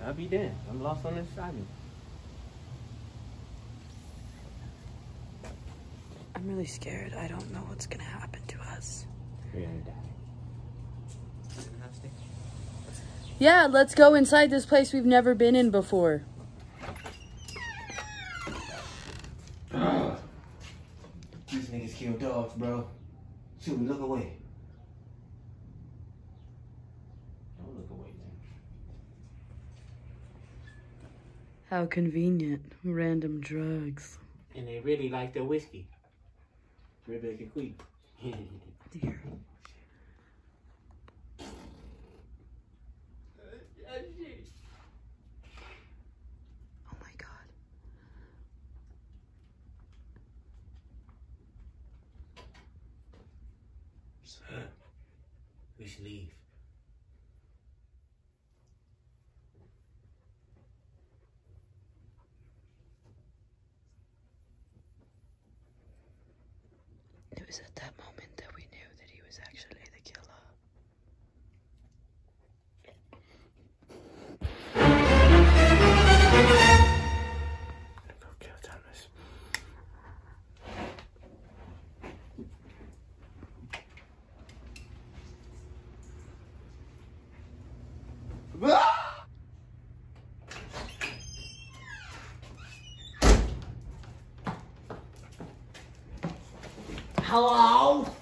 I'll be damned. I'm lost on this island. I'm really scared. I don't know what's gonna happen to us. We're gonna die. Yeah, let's go inside this place we've never been in before. These niggas kill dogs, bro. Shoot, look away. Don't look away, man. How convenient. Random drugs. And they really like their whiskey. Rebecca Queen. Here. Oh my God. We should leave. It was at that moment that we knew that he was actually the killer. Go kill Thomas. Hello?